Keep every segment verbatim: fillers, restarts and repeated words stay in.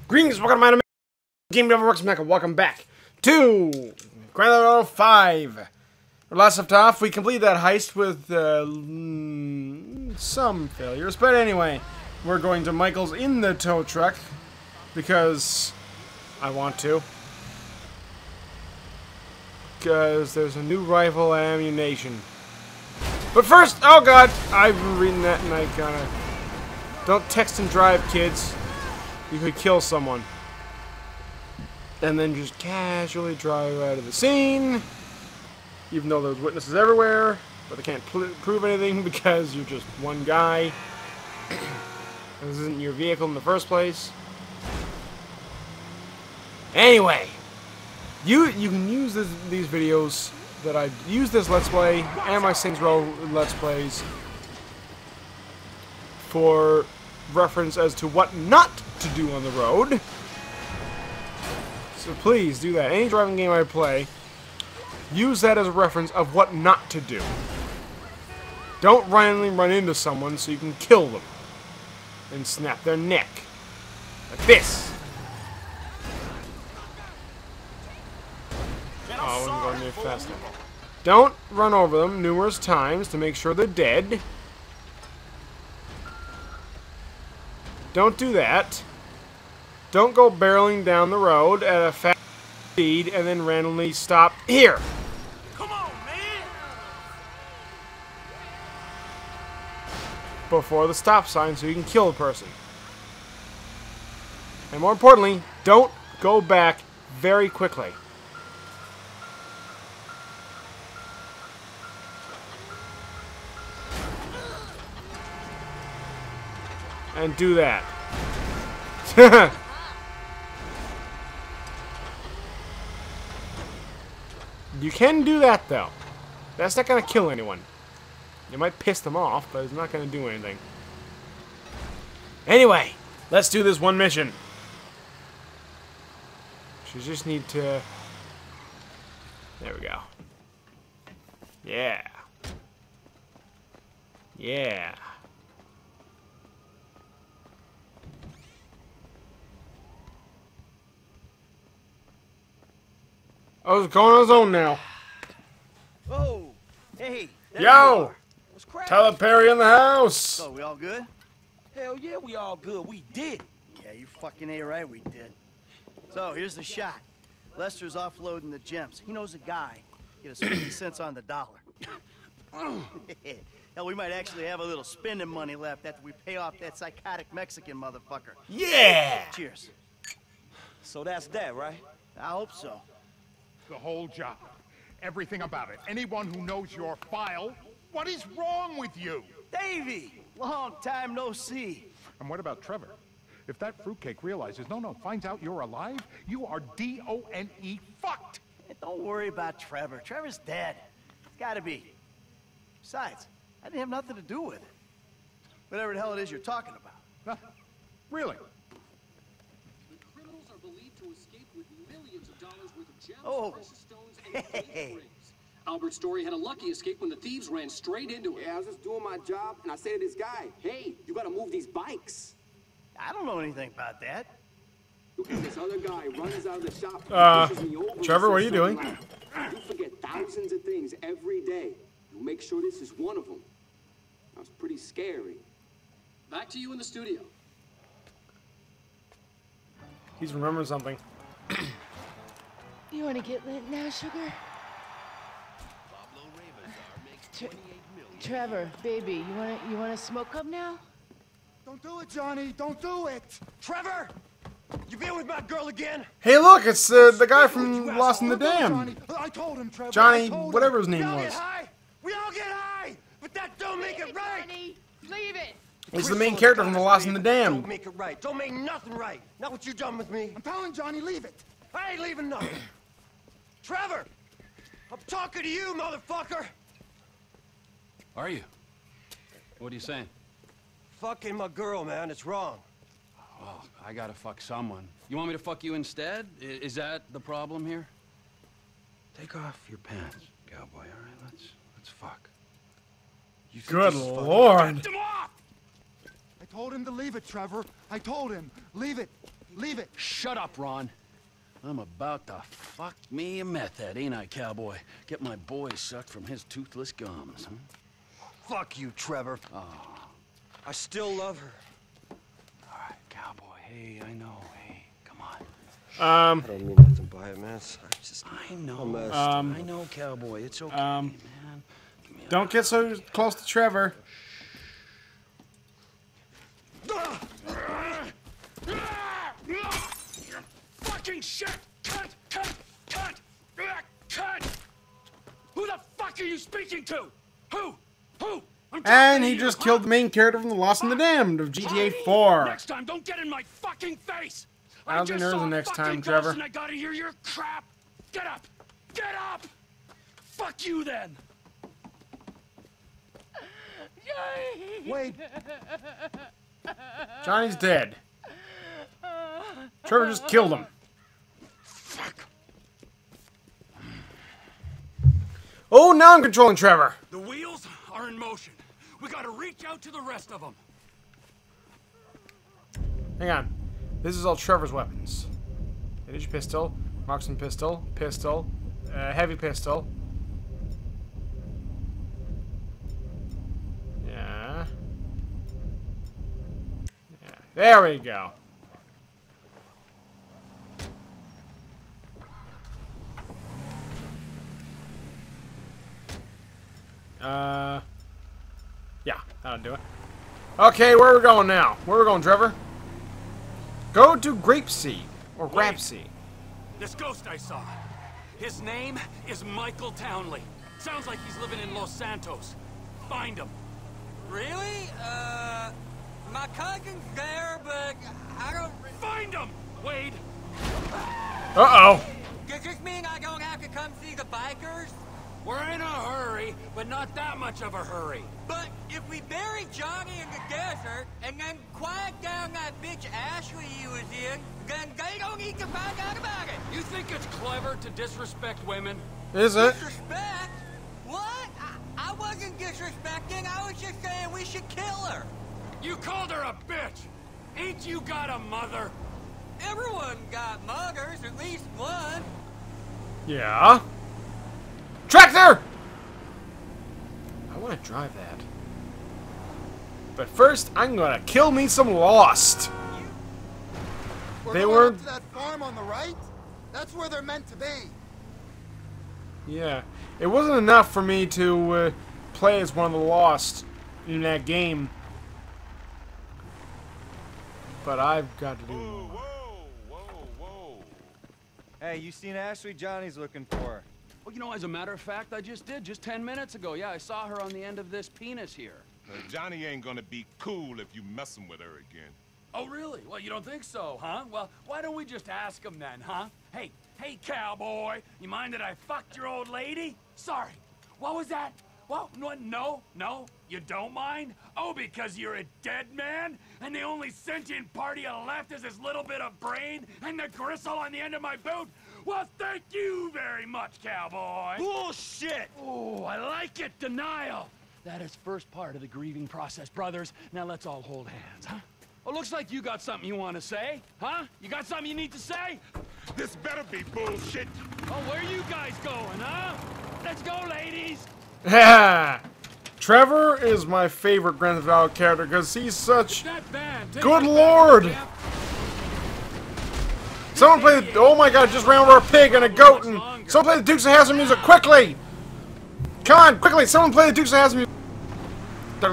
Greetings, welcome to my Game Never Works Mecha. Welcome back to Grand Theft Auto five. Last left off, we completed that heist with uh, some failures, but anyway, we're going to Michael's in the tow truck because I want to. Because there's a new rifle and ammunition. But first, oh god, I've been reading that and I gotta. Don't text and drive, kids. You could kill someone. And then just casually drive out of the scene. Even though there's witnesses everywhere. But they can't prove anything because you're just one guy. This isn't your vehicle in the first place. Anyway. You you can use this, these videos that I use this Let's Play and my Saints Row Let's Plays for reference as to what not to do on the road. So please do that. Any driving game I play, use that as a reference of what not to do. Don't randomly run into someone so you can kill them and snap their neck. Like this. Oh, I wasn't going near fast enough. Don't run over them numerous times to make sure they're dead. Don't do that. Don't go barreling down the road at a fast speed and then randomly stop here. Come on, man! Before the stop sign so you can kill the person. And more importantly, don't go back very quickly. And do that. You can do that though. That's not gonna kill anyone. You might piss them off, but it's not gonna do anything. Anyway, let's do this one mission. You just need to... There we go. Yeah. Yeah. Oh, it's going on his own now. Oh, hey. Yo! What's cracking? Tyler Perry in the house! So, we all good? Hell yeah, we all good. We did. Yeah, you fucking A right, we did. So, here's the shot. Lester's offloading the gems. He knows a guy. Get us fifty cents on the dollar. Hell, we might actually have a little spending money left after we pay off that psychotic Mexican motherfucker. Yeah! Cheers. So that's that, right? I hope so. The whole job. Everything about it. Anyone who knows your file, what is wrong with you? Davey! Long time no see. And what about Trevor? If that fruitcake realizes, no, no, finds out you're alive, you are D O N E fucked! Hey, don't worry about Trevor. Trevor's dead. It's gotta be. Besides, I didn't have nothing to do with it. Whatever the hell it is you're talking about. Huh? Really? Criminals are believed to escape with millions of dollars worth of gems, Oh. precious stones, and gold Hey. rings. Albert Story had a lucky escape when the thieves ran straight into him. Yeah, I was just doing my job, and I say to this guy, hey, you gotta move these bikes. I don't know anything about that. And this other guy runs out of the shop and Uh, pushes me over and Trevor, what are says you doing? something like, you forget thousands of things every day. You make sure this is one of them. That was pretty scary. Back to you in the studio. He's remembering something. You want to get lit now, sugar? Tre Trevor, baby, you want to you want to smoke up now? Don't do it, Johnny. Don't do it. Trevor! You been with my girl again? Hey, look, it's uh, the guy from Lost in the Dam. Johnny, I told him, Trevor. Johnny, I told him. whatever his name We all was. get high! We all get high! But that don't make it right! Johnny, leave it. He's the main character from the Lost in the Dam. Don't make it right. Don't make nothing right. Not what you done with me. I'm telling Johnny, leave it. I ain't leaving nothing. Trevor! I'm talking to you, motherfucker! Are you? What are you saying? Fucking my girl, man. It's wrong. Well, I gotta fuck someone. You want me to fuck you instead? I is that the problem here? Take off your pants, cowboy, all right? Let's, let's fuck. You think Good this is fucking- lord. Get him off! I told him to leave it, Trevor. I told him. Leave it. Hey, Leave it. Shut up, Ron. I'm about to fuck me a meth head, ain't I, cowboy? Get my boy sucked from his toothless gums, huh? Fuck you, Trevor. Oh. I still love her. All right, cowboy. Hey, I know. Hey, come on. Um. I don't mean nothing by it, man. I just. I know. Um, I know, cowboy. It's okay, um, man. Don't get so close to Trevor. Fucking shit! Cut! Cut! Cut! Cut! Who the fuck are you speaking to? Who? Who? I'm And he just killed the main character from The Lost and the Damned of G T A four. Next time, don't get in my fucking face. I don't think there's a next time, Trevor. And I gotta hear your crap. Get up! Get up! Fuck you then. Wait. Johnny's dead. Trevor just killed him. Fuck. Oh, now I'm controlling Trevor. The wheels are in motion. We gotta reach out to the rest of them. Hang on. This is all Trevor's weapons. Vintage pistol, marksman pistol, pistol, uh, heavy pistol. Yeah. Yeah. There we go. Uh. Yeah, that'll do it. Okay, where are we going now? Where are we going, Trevor? Go to Grapeseed, or Grapeseed. This ghost I saw. His name is Michael Townley. Sounds like he's living in Los Santos. Find him. Really? Uh, my cousin's there, but I don't... Find him, Wade! Uh-oh. Does this mean I don't have to come see the bikers? We're in a hurry, but not that much of a hurry. But if we bury Johnny in the desert and then quiet down that bitch Ashley he was in, then they don't need to find out about it. You think it's clever to disrespect women? Is it? Disrespect? What? I, I wasn't disrespecting. I was just saying we should kill her. You called her a bitch. Ain't you got a mother? Everyone got mothers, at least one. Yeah. Tractor! I want to drive that. But first, I'm gonna kill me some Lost. We're They going were- up to that farm on the right? That's where they're meant to be. Yeah. It wasn't enough for me to uh, play as one of the Lost in that game. But I've got to do more. Whoa, whoa, whoa. Hey, you seen Ashley? Johnny's looking for her. Well, you know, as a matter of fact, I just did, just ten minutes ago. Yeah, I saw her on the end of this penis here. Uh, Johnny ain't gonna be cool if you messing with her again. Oh, really? Well, you don't think so, huh? Well, why don't we just ask him then, huh? Hey, hey, cowboy, you mind that I fucked your old lady? Sorry. What was that? Well, no, no, no, you don't mind? Oh, because you're a dead man? And the only sentient part you left is this little bit of brain and the gristle on the end of my boot? Well, thank you very much, cowboy. Bullshit! Oh, I like it, denial. That is first part of the grieving process, brothers. Now let's all hold hands, huh? Well, looks like you got something you want to say, huh? You got something you need to say? This better be bullshit. Oh, where you guys going, huh? Let's go, ladies. Yeah. Trevor is my favorite Grand Theft Auto character because he's such... That bad. Take Good it lord! back, Someone play the... Oh my god, just ran over a pig and a goat and... Someone play the Dukes of Hazzard music, quickly! Come on, quickly, someone play the Dukes of Hazzard music. The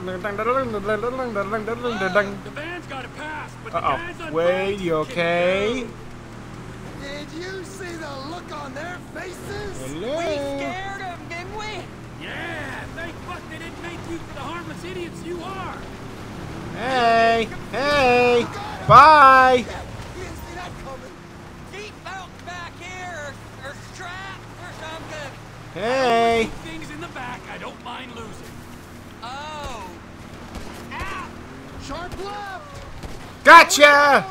van's got to pass, but the guys Uh-oh. on Wait, boats you can okay? go. Did you see the look on their faces? Hello? We scared them, didn't we? Yeah, thank fuck they didn't make you for the harmless idiots you are. Hey, hey, bye. You didn't see that coming. Seatbelts back here, or, or straps or something. Hey. Things in the back I don't mind losing. Oh. Ow. Sharp left. Gotcha.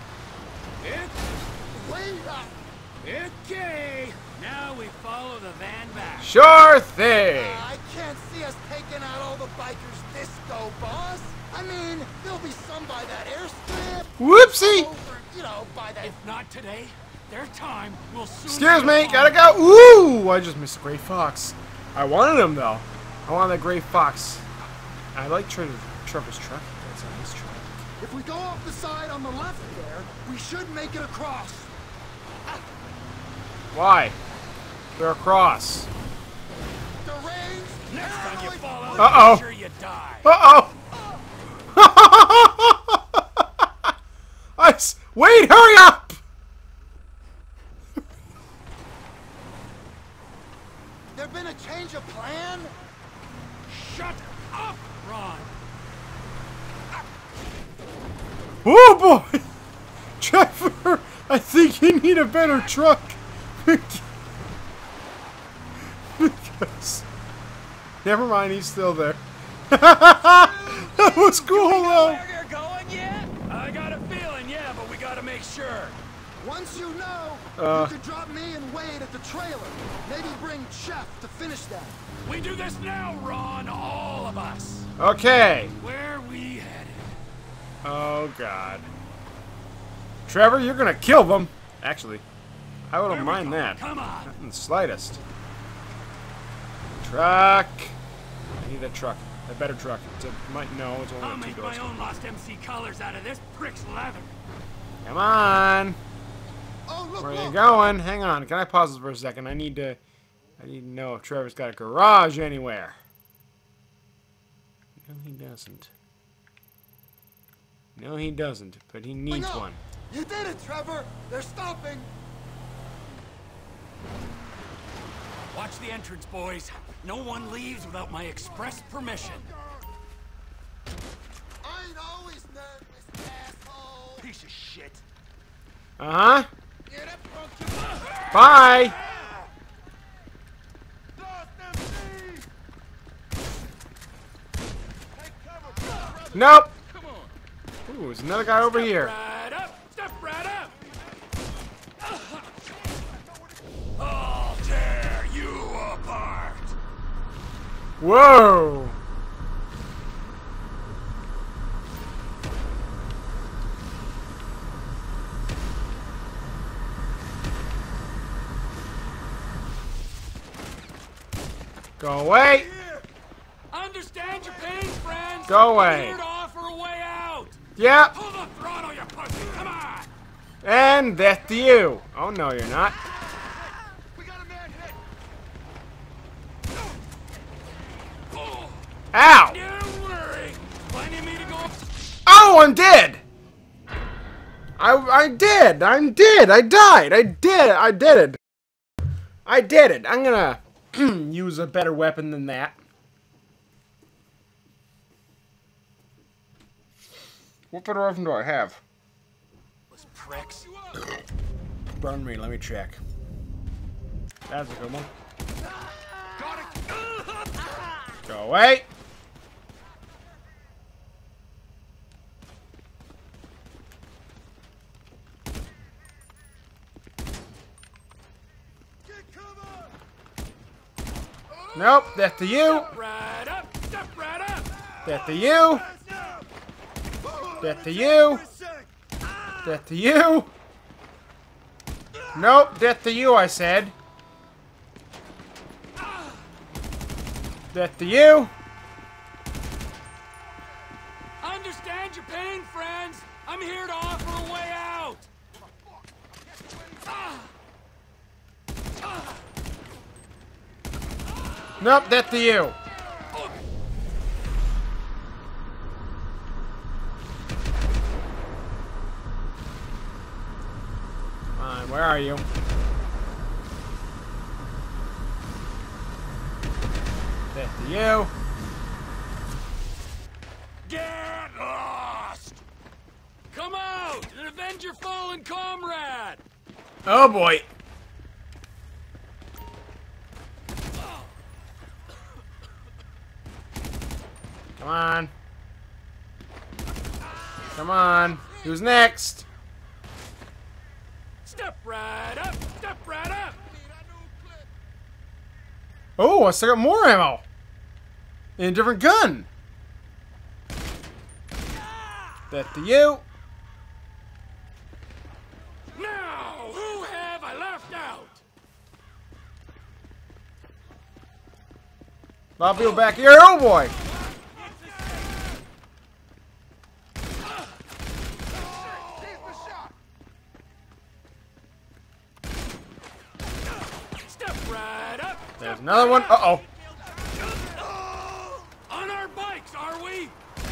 Way up. Okay, now we follow the van back. Sure thing. Uh, I can't see us taking out all the bikers this go, boss. I mean, there'll be some by that airstrip. Whoopsie. Over you know, by the... If not today, their time will soon... Excuse me, gotta go. Ooh, I just missed a gray fox. I wanted him though. I wanted that gray fox. I like Tre Trevor's truck. That's a nice truck. If we go off the side on the left there, we should make it across. Why? They're across. The range. Next time you fall out, Uh-oh. make sure you die. Uh-oh. I s Wait, hurry up! There been a change of plan? Shut up, Ron. Oh boy! Trevor, I think you need a better truck. Because... Never mind, he's still there. That was cool though. Where you're going yet? I got a feeling, yeah, but we gotta make sure. Once you know, Uh. you could drop me and Wade at the trailer. Maybe bring Chef to finish that. We do this now, Ron, all of us. Okay. Where we headed? Oh god. Trevor, you're gonna kill them. Actually, I wouldn't Where we mind going? that. Come on. Not in the slightest. Truck. I need a truck. A better truck. It's a, might no, it's only I'll a two make doors. my own Lost M C colors out of this prick's leather. Come on. Oh, look, Where are you look. going? Hang on. Can I pause this for a second? I need to. I need to know if Trevor's got a garage anywhere. No, he doesn't. No, he doesn't. But he needs No. one. You did it, Trevor. They're stopping. Watch the entrance, boys. No one leaves without my express permission. I ain't always nervous, asshole. Piece of shit. Uh huh. Get up, punk. Bye. Lost M C. Take cover. Nope. Come on. Ooh, there's another guy over here. Right up! Step right up! I'll tear you apart! Whoa. Go away. Understand your pain, friends! Go I'm away. here to offer a way out! Yep. Pull the throttle, you pussy! Come on! And death to you. Oh no, you're not. We got a man hit. Ow. Don't worry! Plenty of me to go. Oh, I'm dead. I I did. I'm dead. I died. I did. I did it. I did it. I'm gonna use a better weapon than that. What better weapon do I have? Those pricks. Burn me. Let me check. That's a good one. Got it. Go away. Get cover. Nope. Death to you. Right up! Step right up! Death to you. Death to you. Death to you. Nope. Death to you, I said. Death to you. Understand your pain, friends! I'm here to offer a way out! Nope. Death to you. Come on, where are you? Death to you. Get lost! Come out and avenge your fallen comrade! Oh boy. Come on. Come on. Who's next? Step right up! Step right up! Oh, I still got more ammo. In a different gun. Death to you. A lot of people back here. Oh boy! Step right up. There's another one. Uh oh. On our bikes, are we?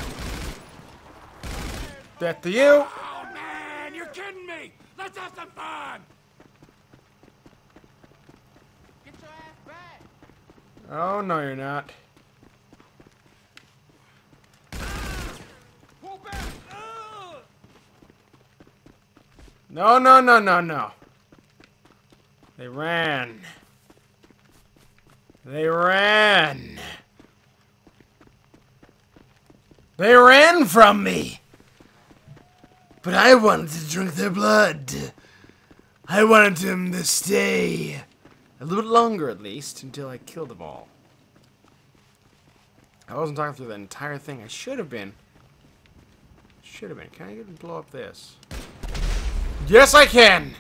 Death to you. Oh man, you're kidding me. Let's have some fun. Get your ass back. Oh no, you're not. Pull back. No, no, no, no, no. They ran. They ran. They ran from me. But I wanted to drink their blood. I wanted them to stay a little bit longer, at least, until I killed them all. I wasn't talking through the entire thing. I should have been. Should have been. Can I get and blow up this? Yes, I can!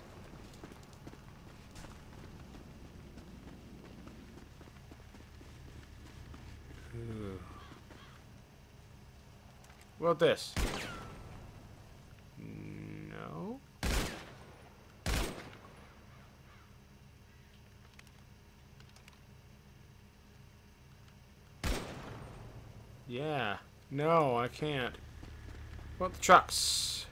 Ooh. What about this? No. Yeah. No, I can't. What about the trucks?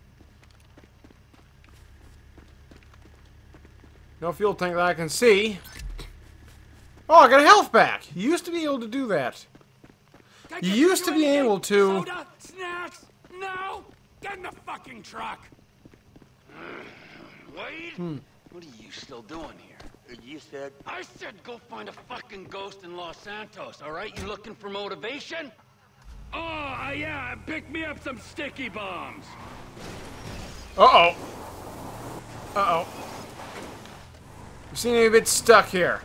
No fuel tank that I can see. Oh, I got a health back. You used to be able to do that. You used to be able to. Soda, snacks, no. Get in the fucking truck. Wade, Hmm. what are you still doing here? You said I said go find a fucking ghost in Los Santos. All right, you looking for motivation? Oh uh, yeah, pick me up some sticky bombs. Uh oh. Uh oh. You seem to be a bit stuck here.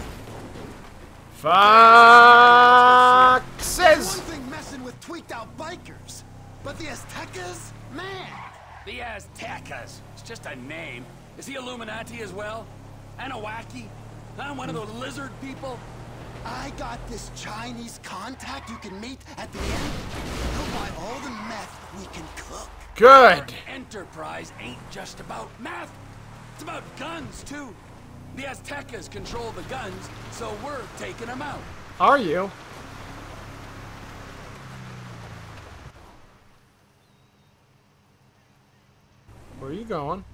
Foxes! One thing messing with tweaked out bikers, but the Aztecas, man. The Aztecas. It's just a name. Is he Illuminati as well? Anunnaki? Huh? One of those lizard people? I got this Chinese contact you can meet at the end. He'll buy all the meth we can cook. Good. Enterprise ain't just about meth. It's about guns, too. The Aztecas control the guns, so we're taking them out. Are you? Where are you going?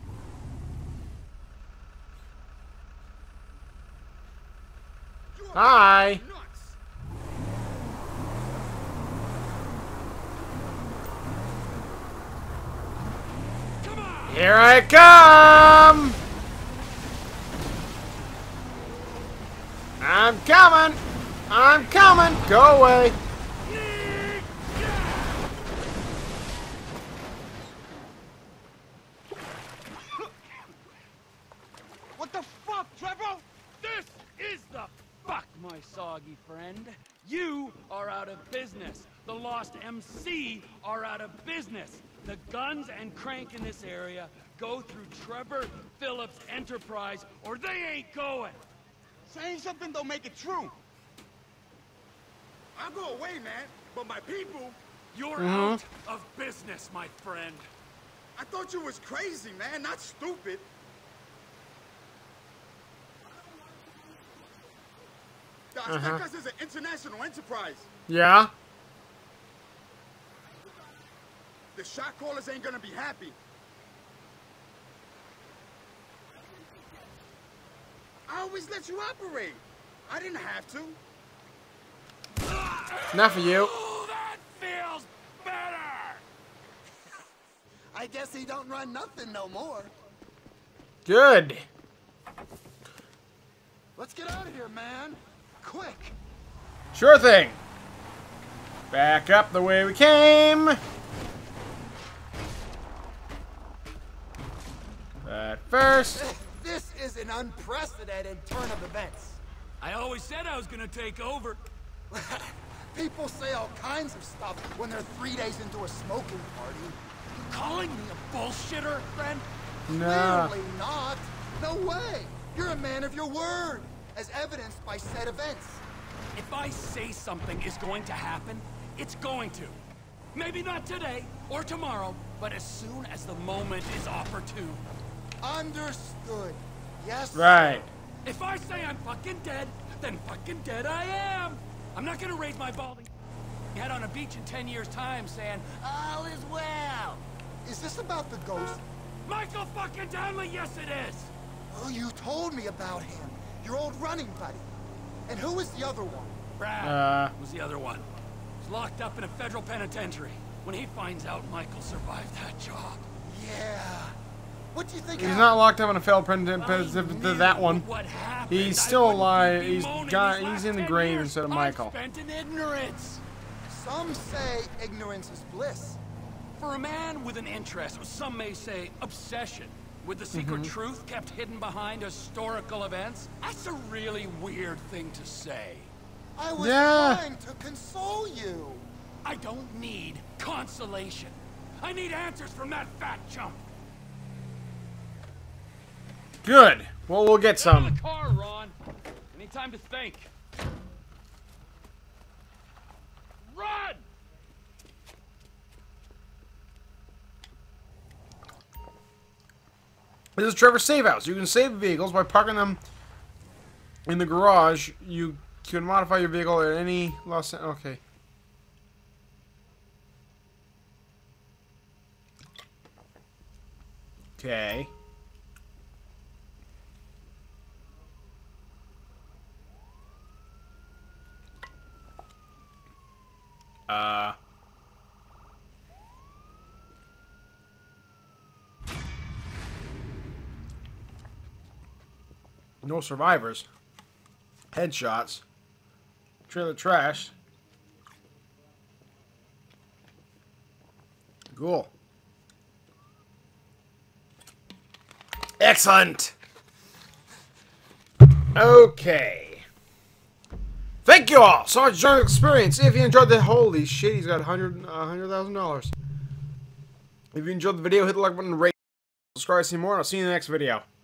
Hi. Here I come! I'm coming! I'm coming! Go away! What the fuck, Trevor? This is the fuck, my soggy friend. You are out of business. The Lost M C are out of business. The guns and crank in this area go through Trevor Phillips Enterprise, or they ain't going. Saying something don't make it true. I'll go away, man, but my people... You're Mm-hmm. out of business, my friend. I thought you was crazy, man, not stupid. The Aztecas Uh-huh. is an international enterprise. Yeah? The shot callers ain't gonna be happy. I always let you operate. I didn't have to. Not for you. Oh, that feels better. I guess he don't run nothing no more. Good. Let's get out of here, man. Quick. Sure thing. Back up the way we came. But first... This is an unprecedented turn of events. I always said I was gonna take over. People say all kinds of stuff when they're three days into a smoking party. You calling me a bullshitter, friend? Nah. Clearly not. No way. You're a man of your word, as evidenced by said events. if I say something is going to happen, it's going to. Maybe not today or tomorrow, but as soon as the moment is opportune. Understood. Yes. Right. If I say I'm fucking dead, then fucking dead I am. I'm not gonna raise my balding head on a beach in ten years' time saying, all is well. Is this about the ghost? Michael fucking Townley, yes it is. Oh, you told me about him. Your old running buddy. And who was the other one? Brad Uh. was the other one. He's locked up in a federal penitentiary. When he finds out Michael survived that job. Yeah. What do you think? He's happened? not locked up in a failed prison. That one. He's still alive. He's got. He's in the grave instead of Michael. Spent in ignorance. Some say ignorance is bliss. For a man with an interest, or some may say obsession, with the secret Mm-hmm. truth kept hidden behind historical events, that's a really weird thing to say. I was Yeah. trying to console you. I don't need consolation. I need answers from that fat chump. Good. Well, we'll get Get out of some. the car, Ron. I need time to think. Run! This is Trevor's Save House. You can save vehicles by parking them in the garage. You can modify your vehicle at any Los. Okay. Okay. Uh. No survivors. Headshots. Trailer trash. Cool. Excellent. Okay. Thank you all so much for joining the experience. If you enjoyed the holy shit, he's got a hundred a hundred thousand dollars. If you enjoyed the video, hit the like button, rate, subscribe, see more, and I'll see you in the next video.